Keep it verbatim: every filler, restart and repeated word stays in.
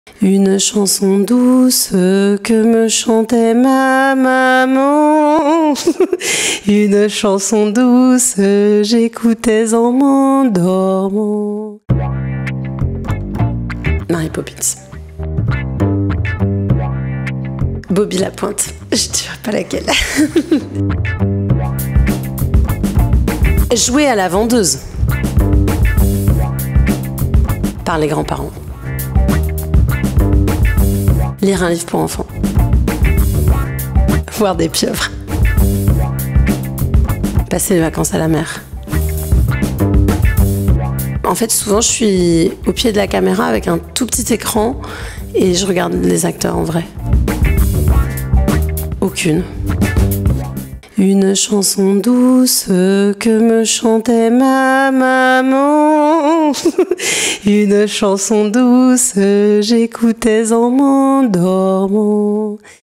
Une chanson douce que me chantait ma maman. Une chanson douce, j'écoutais en m'endormant. Mary Poppins. Bobby Lapointe. Je ne dirais pas laquelle. Jouer à la vendeuse. Par les grands-parents. Lire un livre pour enfants. Voir des pieuvres. Passer les vacances à la mer. En fait, souvent, je suis au pied de la caméra avec un tout petit écran et je regarde les acteurs en vrai. Aucune. Une chanson douce que me chantait ma maman. Une chanson douce, j'écoutais en m'endormant.